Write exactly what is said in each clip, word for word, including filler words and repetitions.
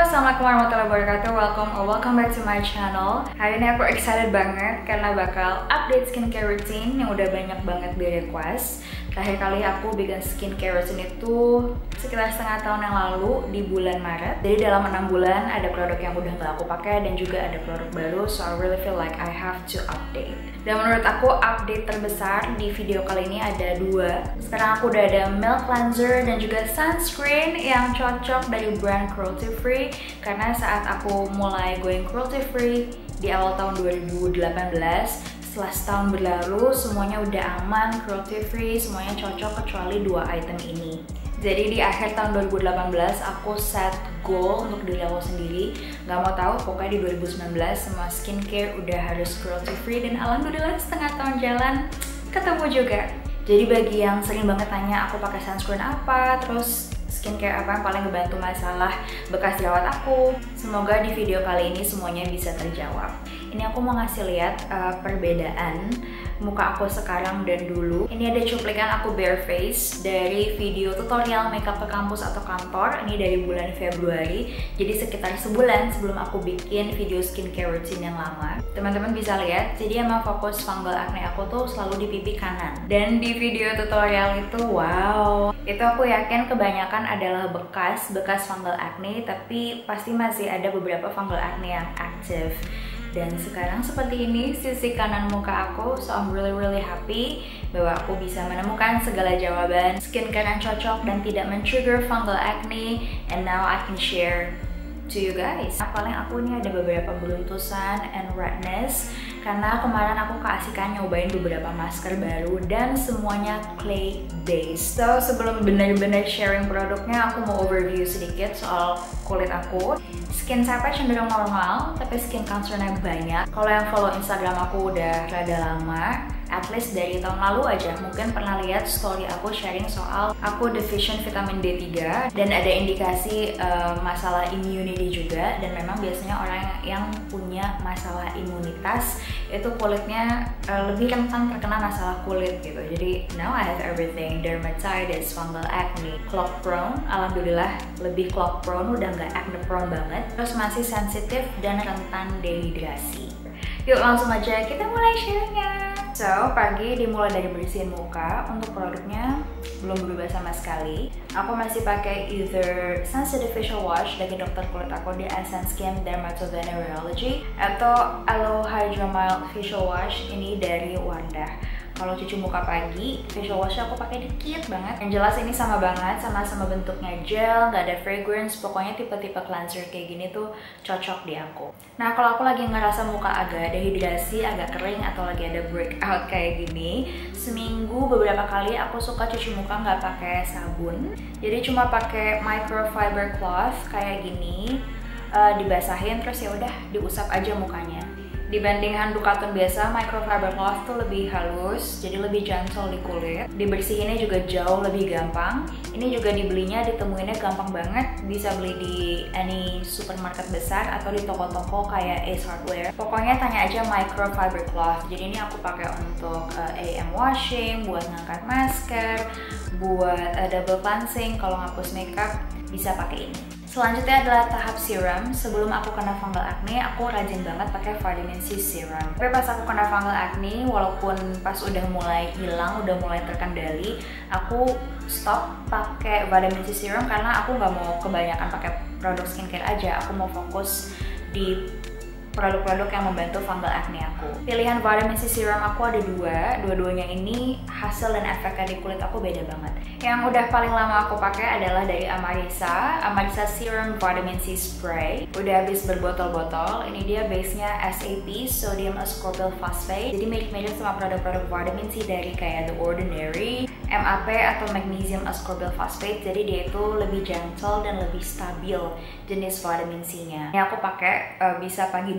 Assalamualaikum warahmatullahi wabarakatuh. Welcome or welcome back to my channel. Hari ini aku excited banget karena bakal update skincare routine yang udah banyak banget di request. Terakhir kali aku bikin skincare routine itu sekitar setengah tahun yang lalu di bulan Maret. Jadi dalam enam bulan ada produk yang udah gak aku pakai dan juga ada produk baru. So I really feel like I have to update. Dan menurut aku update terbesar di video kali ini ada dua. Sekarang aku udah ada milk cleanser dan juga sunscreen yang cocok dari brand cruelty free. Karena saat aku mulai going cruelty free di awal tahun dua ribu delapan belas, setelah setahun berlalu semuanya udah aman, cruelty free, semuanya cocok kecuali dua item ini. Jadi di akhir tahun dua ribu delapan belas aku set goal untuk diri aku sendiri. Gak mau tahu, pokoknya di dua ribu sembilan belas semua skincare udah harus cruelty free dan alhamdulillah setengah tahun jalan ketemu juga. Jadi bagi yang sering banget tanya aku pakai sunscreen apa, terus skincare apa yang paling ngebantu masalah bekas jerawat aku, semoga di video kali ini semuanya bisa terjawab. Ini aku mau ngasih lihat uh, perbedaan muka aku sekarang dan dulu. Ini ada cuplikan aku bare face dari video tutorial makeup ke kampus atau kantor. Ini dari bulan Februari, jadi sekitar sebulan sebelum aku bikin video skincare routine yang lama. Teman-teman bisa lihat, jadi emang fokus fungal acne aku tuh selalu di pipi kanan. Dan di video tutorial itu, wow, itu aku yakin kebanyakan adalah bekas bekas fungal acne, tapi pasti masih ada beberapa fungal acne yang aktif. Dan sekarang seperti ini sisi kanan muka aku, so I'm really really happy bahwa aku bisa menemukan segala jawaban skincare yang cocok dan tidak men-trigger fungal acne, and now I can share to you guys. Nah, paling aku ini ada beberapa beruntusan and redness karena kemarin aku keasikan nyobain beberapa masker baru dan semuanya clay based. So sebelum benar-benar sharing produknya, aku mau overview sedikit soal kulit aku. Skin type cenderung normal, tapi skin cancernya banyak. Kalau yang follow Instagram aku udah rada lama, at least dari tahun lalu aja, mungkin pernah lihat story aku sharing soal aku deficient vitamin D tiga dan ada indikasi uh, masalah immunity juga. Dan memang biasanya orang yang punya masalah imunitas itu kulitnya uh, lebih rentan terkena masalah kulit gitu. Jadi now I have everything, dermatitis, fungal acne, clog prone. Alhamdulillah lebih clog prone, udah nggak acne prone banget. Terus masih sensitif dan rentan dehidrasi. Yuk langsung aja kita mulai sharingnya. So, pagi dimulai dari bersihin muka. Untuk produknya belum berubah sama sekali. Aku masih pakai either sensitive facial wash dari dokter kulit aku di Essence Skin Dermatovenerology atau Aloe Hydra Mild Facial Wash ini dari Wardah. Kalau cuci muka pagi, facial wash aku pakai dikit banget. Yang jelas ini sama banget, sama-sama bentuknya gel, nggak ada fragrance. Pokoknya tipe-tipe cleanser kayak gini tuh cocok di aku. Nah, kalau aku lagi ngerasa muka agak dehidrasi, agak kering, atau lagi ada breakout kayak gini, seminggu beberapa kali aku suka cuci muka nggak pakai sabun. Jadi cuma pakai microfiber cloth kayak gini, uh, dibasahin terus ya udah diusap aja mukanya. Dibanding handuk katun biasa, microfiber cloth tuh lebih halus, jadi lebih gentle di kulit. Dibersihinnya juga jauh lebih gampang. Ini juga dibelinya, ditemuinnya gampang banget. Bisa beli di any supermarket besar atau di toko-toko kayak Ace Hardware. Pokoknya tanya aja microfiber cloth. Jadi ini aku pakai untuk uh, A M washing, buat ngangkat masker, buat uh, double cleansing. Kalau ngapus makeup bisa pakai ini. Selanjutnya adalah tahap serum. Sebelum aku kena fungal acne, aku rajin banget pakai vitamin C serum. Tapi pas aku kena fungal acne, walaupun pas udah mulai hilang, udah mulai terkendali, aku stop pakai vitamin C serum karena aku nggak mau kebanyakan pakai produk skincare aja. Aku mau fokus di produk-produk yang membantu fungal acne aku. Pilihan vitamin C serum aku ada dua, dua-duanya ini hasil dan efeknya di kulit aku beda banget. Yang udah paling lama aku pakai adalah dari Amarisa, Amarisa Serum Vitamin C Spray. Udah habis berbotol-botol. Ini dia base-nya S A P, Sodium Ascorbyl Phosphate. Jadi mirip-mirip sama produk-produk vitamin C dari kayak The Ordinary, M A P atau Magnesium Ascorbyl Phosphate. Jadi dia itu lebih gentle dan lebih stabil jenis vitamin C-nya. Ini aku pakai uh, bisa pagi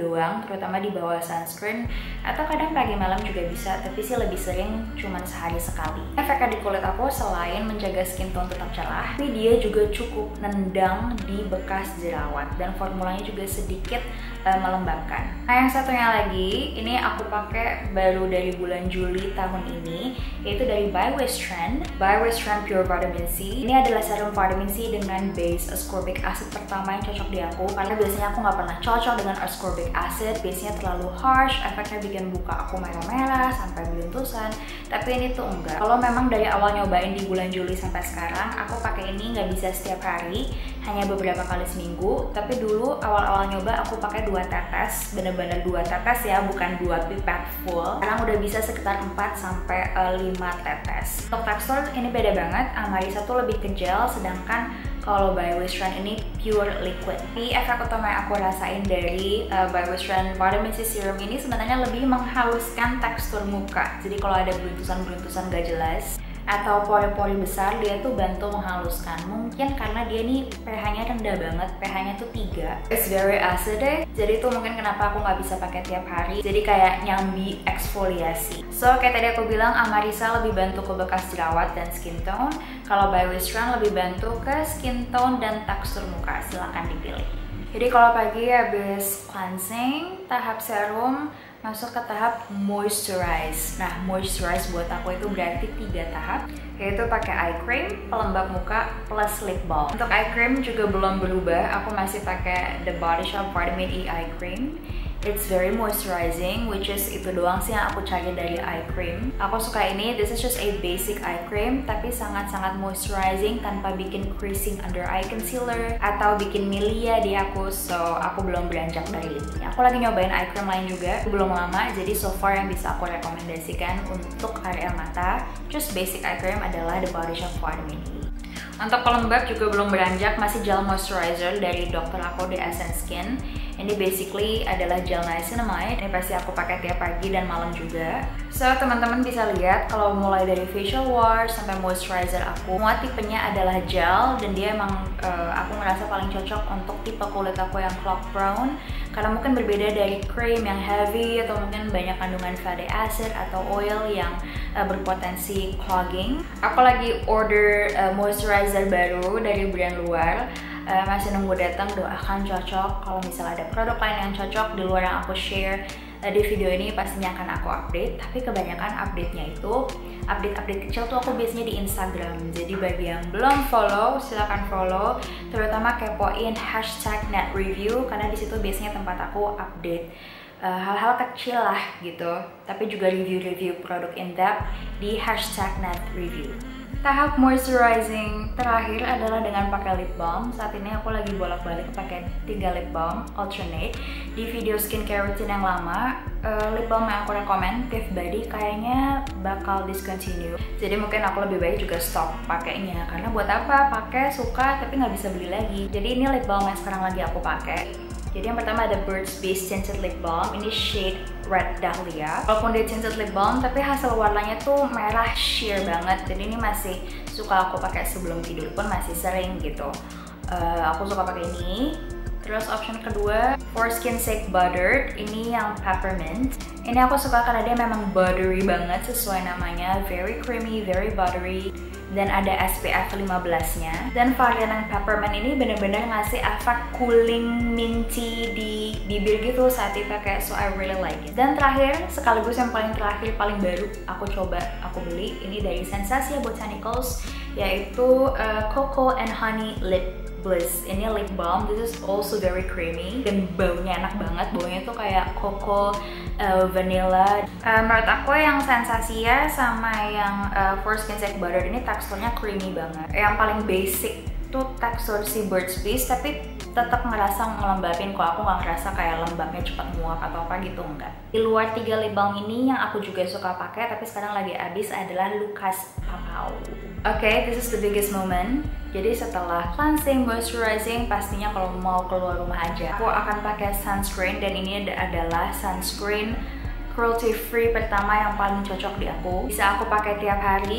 doang, terutama di bawah sunscreen, atau kadang pagi malam juga bisa, tapi sih lebih sering cuman sehari sekali. Efeknya di kulit aku selain menjaga skin tone tetap cerah, tapi dia juga cukup nendang di bekas jerawat dan formulanya juga sedikit uh, melembabkan. Nah yang satunya lagi, ini aku pakai baru dari bulan Juli tahun ini, yaitu dari By Wishtrend, By Wishtrend Pure Vitamin C. Ini adalah serum vitamin C dengan base ascorbic acid pertama yang cocok di aku, karena biasanya aku nggak pernah cocok dengan ascorbic acid, biasanya terlalu harsh, efeknya bikin muka aku merah-merah sampai beruntusan. Tapi ini tuh enggak. Kalau memang dari awal nyobain di bulan Juli sampai sekarang, aku pakai ini nggak bisa setiap hari, hanya beberapa kali seminggu. Tapi dulu awal-awal nyoba aku pakai dua tetes, bener-bener dua tetes ya, bukan dua pipet full. Sekarang udah bisa sekitar empat sampai lima tetes. Untuk tekstur ini beda banget, Amarisa tuh lebih ke gel, sedangkan kalau By Wishtrend ini pure liquid. Tapi efek utama yang aku rasain dari uh, By Wishtrend Vitamin C Serum ini sebenarnya lebih menghaluskan tekstur muka. Jadi kalau ada beruntusan-beruntusan gak jelas atau pori-pori besar, dia tuh bantu menghaluskan. Mungkin karena dia nih pH-nya rendah banget, pH-nya tuh tiga. It's very acidic, jadi itu mungkin kenapa aku nggak bisa pakai tiap hari. Jadi kayak nyambi eksfoliasi. So kayak tadi aku bilang, Amarisa lebih bantu ke bekas jerawat dan skin tone. Kalau By Wishtrend lebih bantu ke skin tone dan tekstur muka. Silahkan dipilih. Jadi kalau pagi habis cleansing, tahap serum, masuk ke tahap moisturize. Nah, moisturize buat aku itu berarti tiga tahap, yaitu pakai eye cream, pelembab muka, plus lip balm. Untuk eye cream juga belum berubah, aku masih pakai The Body Shop Vitamin E Eye Cream. It's very moisturizing, which is itu doang sih yang aku cari dari eye cream. Aku suka ini, this is just a basic eye cream, tapi sangat-sangat moisturizing tanpa bikin creasing under eye concealer atau bikin milia di aku, so aku belum beranjak dari ini. Aku lagi nyobain eye cream lain juga, belum lama, jadi so far yang bisa aku rekomendasikan untuk area mata, just basic eye cream adalah The Body Shop Vitamin E. Untuk pelembab juga belum beranjak, masih gel moisturizer dari dokter aku di Essence Skin. Ini basically adalah gel niacinamide. Ini pasti aku pakai tiap pagi dan malam juga. So teman-teman bisa lihat kalau mulai dari facial wash sampai moisturizer aku, semua tipenya adalah gel dan dia emang uh, aku ngerasa paling cocok untuk tipe kulit aku yang clog prone. Karena mungkin berbeda dari cream yang heavy atau mungkin banyak kandungan fatty acid atau oil yang uh, berpotensi clogging. Aku lagi order uh, moisturizer baru dari brand luar. Uh, masih nunggu datang, doakan cocok. Kalau misalnya ada produk lain yang cocok di luar yang aku share uh, di video ini, pastinya akan aku update. Tapi kebanyakan update-nya itu update-update kecil tuh aku biasanya di Instagram. Jadi bagi yang belum follow, silahkan follow. Terutama kepoin hashtag net review, karena di situ biasanya tempat aku update hal-hal uh, kecil lah gitu. Tapi juga review-review produk in-depth di hashtag net review. Tahap moisturizing terakhir adalah dengan pakai lip balm. Saat ini aku lagi bolak-balik pakai tiga lip balm alternate. Di video skincare routine yang lama, uh, lip balm yang aku rekomend Tiff Body kayaknya bakal discontinue. Jadi mungkin aku lebih baik juga stop pakainya. Karena buat apa? Pakai suka tapi nggak bisa beli lagi. Jadi ini lip balm yang sekarang lagi aku pakai. Jadi yang pertama ada Burt's Bees Tinted Lip Balm. Ini shade Red Dahlia. Walaupun dia tinted lip balm, tapi hasil warnanya tuh merah sheer banget. Jadi ini masih suka aku pakai sebelum tidur pun masih sering gitu. Uh, aku suka pakai ini. Terus option kedua, For Skin Sake Buttered. Ini yang peppermint. Ini aku suka karena dia memang buttery banget sesuai namanya. Very creamy, very buttery. Dan ada S P F lima belas-nya. Dan varian yang peppermint ini bener-bener ngasih efek cooling minty di bibir gitu saat dipakai, so I really like it. Dan terakhir, sekaligus yang paling terakhir, paling baru aku coba, aku beli, ini dari Sensasia Botanicals, yaitu uh, Cocoa and Honey Lip Bliss. Ini lip balm, this is also very creamy dan baunya enak banget. Baunya tuh kayak cocoa, uh, vanilla. Uh, menurut aku yang Sensasia sama yang uh, For Skin Sake Buttered ini teksturnya creamy banget. Yang paling basic tuh tekstur si Burt's Bees, tapi tetap ngerasa ngelembabin. Kok aku nggak ngerasa kayak lembabnya cepat muak atau apa gitu, enggak. Di luar tiga lip balm ini yang aku juga suka pakai tapi sekarang lagi habis adalah Lucas Papaw. Oke, okay, this is the biggest moment. Jadi setelah cleansing, moisturizing, pastinya kalau mau keluar rumah aja, aku akan pakai sunscreen dan ini adalah sunscreen cruelty free pertama yang paling cocok di aku. Bisa aku pakai tiap hari,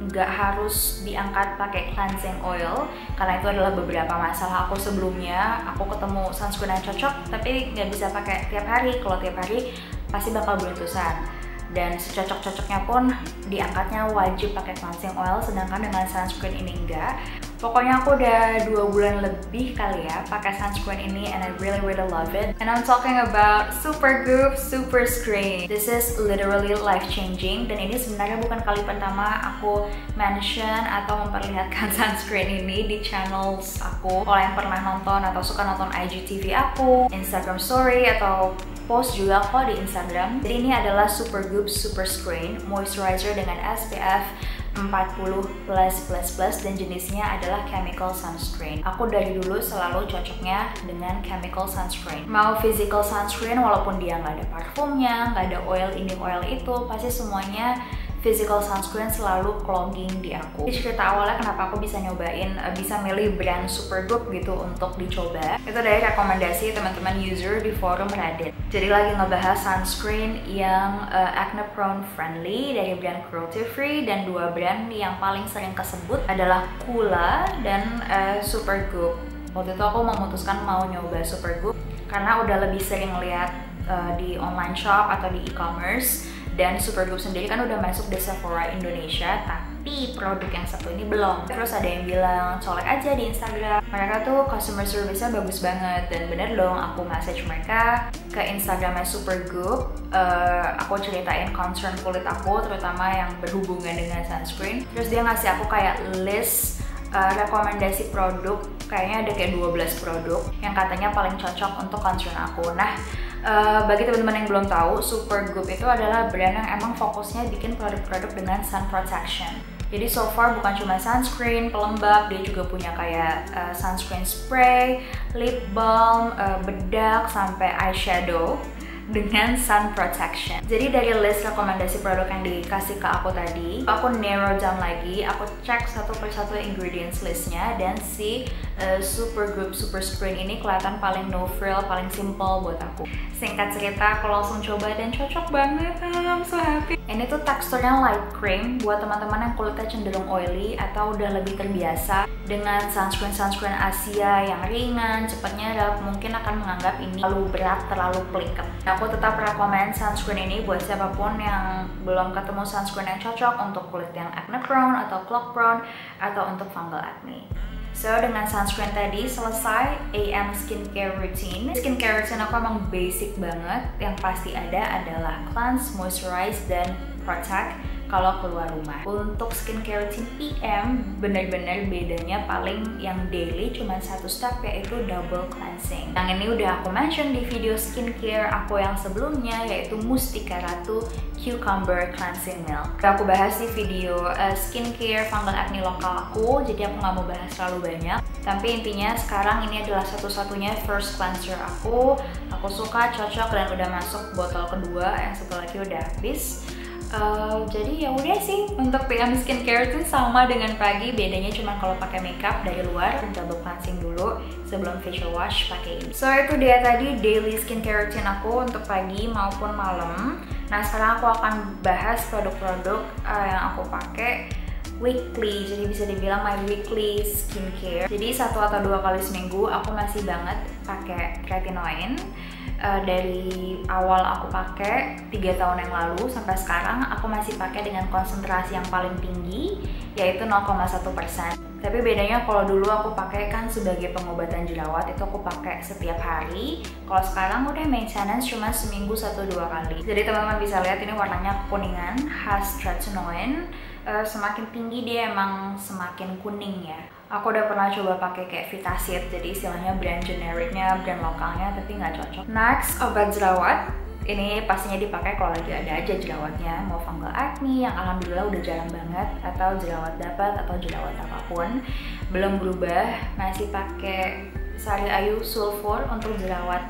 nggak harus diangkat pakai cleansing oil, karena itu adalah beberapa masalah aku sebelumnya. Aku ketemu sunscreen yang cocok tapi nggak bisa pakai tiap hari. Kalau tiap hari pasti bakal beruntusan, dan secocok-cocoknya pun diangkatnya wajib pakai cleansing oil, sedangkan dengan sunscreen ini enggak. Pokoknya aku udah dua bulan lebih kali ya pakai sunscreen ini, and I really really love it. And I'm talking about Supergoop Super Screen. This is literally life changing, dan ini sebenarnya bukan kali pertama aku mention atau memperlihatkan sunscreen ini di channels aku. Kalau yang pernah nonton atau suka nonton I G T V aku, Instagram story atau post juga kok di Instagram. Jadi ini adalah Supergoop Super Screen Moisturizer dengan S P F empat puluh plus plus plus, dan jenisnya adalah chemical sunscreen. Aku dari dulu selalu cocoknya dengan chemical sunscreen. Mau physical sunscreen walaupun dia nggak ada parfumnya, nggak ada oil ini oil itu, pasti semuanya physical sunscreen selalu clogging di aku. Jadi cerita awalnya kenapa aku bisa nyobain, bisa milih brand Supergoop gitu untuk dicoba, itu dari rekomendasi teman-teman user di forum Reddit. Jadi lagi ngebahas sunscreen yang uh, acne prone friendly dari brand cruelty free, dan dua brand yang paling sering kesebut adalah Coola dan uh, Supergoop. Waktu itu aku memutuskan mau nyoba Supergoop karena udah lebih sering lihat uh, di online shop atau di e-commerce. Dan Supergoop sendiri kan udah masuk di Sephora Indonesia, tapi produk yang satu ini belum. Terus ada yang bilang colek aja di Instagram, mereka tuh customer service-nya bagus banget. Dan bener dong, aku message mereka ke Instagramnya Supergoop. uh, Aku ceritain concern kulit aku, terutama yang berhubungan dengan sunscreen. Terus dia ngasih aku kayak list uh, rekomendasi produk, kayaknya ada kayak dua belas produk yang katanya paling cocok untuk concern aku. Nah, Uh, bagi teman-teman yang belum tahu, Supergoop itu adalah brand yang emang fokusnya bikin produk-produk dengan sun protection. Jadi so far bukan cuma sunscreen, pelembab, dia juga punya kayak uh, sunscreen spray, lip balm, uh, bedak, sampai eyeshadow dengan sun protection. Jadi dari list rekomendasi produk yang dikasih ke aku tadi, aku narrow down lagi, aku cek satu persatu ingredients listnya, dan si uh, Supergoop Super Screen ini kelihatan paling no frill, paling simple buat aku. Singkat cerita, aku langsung coba dan cocok banget. I'm so happy. Ini tuh teksturnya light cream buat teman-teman yang kulitnya cenderung oily atau udah lebih terbiasa dengan sunscreen-sunscreen Asia yang ringan, cepatnya nyerap, mungkin akan menganggap ini terlalu berat, terlalu peliket. Aku tetap rekomend sunscreen ini buat siapapun yang belum ketemu sunscreen yang cocok untuk kulit yang acne prone atau clog prone atau untuk fungal acne. So, dengan sunscreen tadi selesai A M skincare routine. Skincare routine aku emang basic banget. Yang pasti ada adalah cleanse, moisturize, dan protect kalau keluar rumah. Untuk skincare routine P M, bener-bener bedanya paling yang daily cuma satu step, yaitu double cleansing. Yang ini udah aku mention di video skincare aku yang sebelumnya, yaitu Mustika Ratu Cucumber Cleansing Milk. Aku bahas di video uh, skincare fungal acne lokal aku, jadi aku nggak mau bahas terlalu banyak. Tapi intinya sekarang ini adalah satu-satunya first cleanser aku. Aku suka, cocok, dan udah masuk botol kedua, yang satu lagi udah habis. Uh, jadi ya udah sih, untuk P M skincare itu sama dengan pagi, bedanya cuma kalau pakai makeup dari luar, double cleansing dulu sebelum facial wash pakai ini. So itu dia tadi daily skincare routine aku untuk pagi maupun malam. Nah sekarang aku akan bahas produk-produk uh, yang aku pakai weekly, jadi bisa dibilang my weekly skincare. Jadi satu atau dua kali seminggu aku masih banget pakai retinoin. Uh, dari awal aku pakai tiga tahun yang lalu sampai sekarang aku masih pakai dengan konsentrasi yang paling tinggi, yaitu nol koma satu persen. Tapi bedanya kalau dulu aku pakai kan sebagai pengobatan jerawat, itu aku pakai setiap hari. Kalau sekarang udah maintenance cuma seminggu satu dua kali. Jadi teman-teman bisa lihat ini warnanya kuningan, khas retinoin. Uh, semakin tinggi dia emang semakin kuning ya. Aku udah pernah coba pakai kayak Vitasit, jadi istilahnya brand generiknya, brand lokalnya, tapi nggak cocok. Next, obat jerawat. Ini pastinya dipakai kalau lagi ada aja jerawatnya, mau fungal acne yang alhamdulillah udah jarang banget, atau jerawat dapat, atau jerawat apapun. Belum berubah, masih pakai Sari Ayu Sulfur untuk jerawat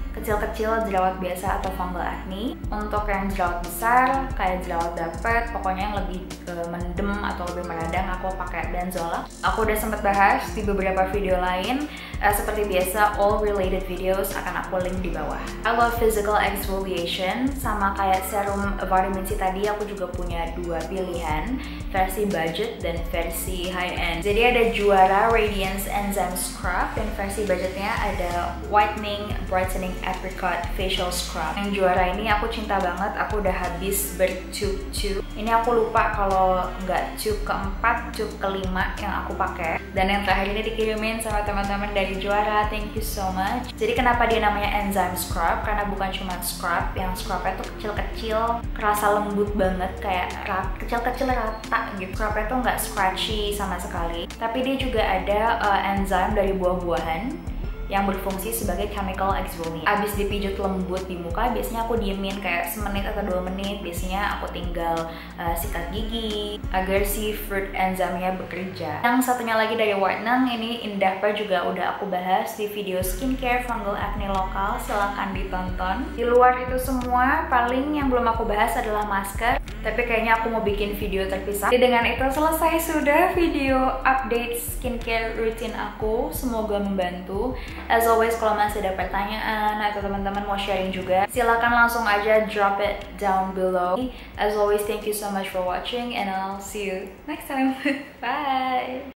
kecil-kecil jerawat biasa atau fungal acne. Untuk yang jerawat besar kayak jerawat dapet, pokoknya yang lebih uh, mendem atau lebih meradang, aku pakai benzola. Aku udah sempat bahas di beberapa video lain. Uh, seperti biasa, all related videos akan aku link di bawah. I love physical exfoliation, sama kayak serum vitamin C tadi, aku juga punya dua pilihan, versi budget dan versi high end. Jadi ada Juara Radiance Enzyme Scrub, dan versi budgetnya ada Whitening Brightening Apricot Facial Scrub. Yang Juara ini aku cinta banget, aku udah habis bertube-tube. Ini aku lupa kalau nggak tube keempat, tube kelima yang aku pakai. Dan yang terakhir ini dikirimin sama teman-teman dari Juara, thank you so much. Jadi kenapa dia namanya enzyme scrub? Karena bukan cuma scrub, yang scrubnya tuh kecil-kecil, kerasa lembut banget, kayak kecil-kecil rata gitu. Scrubnya tuh nggak scratchy sama sekali. Tapi dia juga ada uh, enzyme dari buah-buahan yang berfungsi sebagai chemical exfoliant. Abis dipijat lembut di muka, biasanya aku diemin kayak semenit atau dua menit. Biasanya aku tinggal uh, sikat gigi agar si fruit enzyme-nya bekerja. Yang satunya lagi dari Whitening, ini Indahpa juga udah aku bahas di video skincare fungal acne lokal, silahkan ditonton. Di luar itu semua, paling yang belum aku bahas adalah masker, tapi kayaknya aku mau bikin video terpisah. Jadi dengan itu selesai sudah video update skincare rutin aku, semoga membantu. As always, kalau masih ada pertanyaan atau teman-teman mau sharing juga, silakan langsung aja drop it down below. As always, thank you so much for watching and I'll see you next time. Bye!